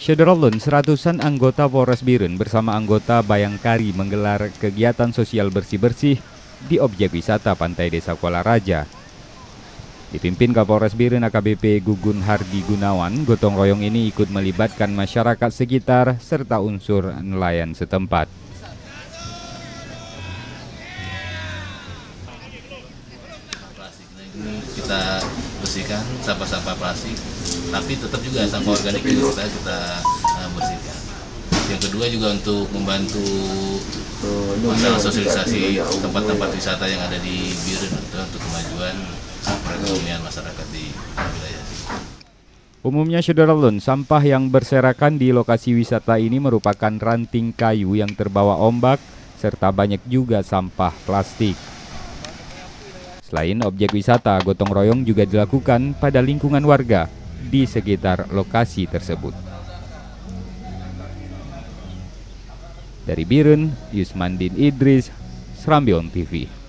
Syederolun, seratusan anggota Polres Birun bersama anggota Bayangkari menggelar kegiatan sosial bersih-bersih di objek wisata Pantai Desa Kuala Raja. Dipimpin Kapolres Birun AKBP Gugun Hardi Gunawan, gotong royong ini ikut melibatkan masyarakat sekitar serta unsur nelayan setempat. Kita bersihkan sampah-sampah plastik, tapi tetap juga sampah organik juga kita bersihkan. Yang kedua juga untuk membantu masalah sosialisasi tempat-tempat wisata yang ada di Birun untuk kemajuan perekonomian masyarakat di wilayah. Umumnya Syederolun, sampah yang berserakan di lokasi wisata ini merupakan ranting kayu yang terbawa ombak serta banyak juga sampah plastik. Selain objek wisata, gotong royong juga dilakukan pada lingkungan warga di sekitar lokasi tersebut. Dari Birun, Yusmandin Idris, Serambi On TV.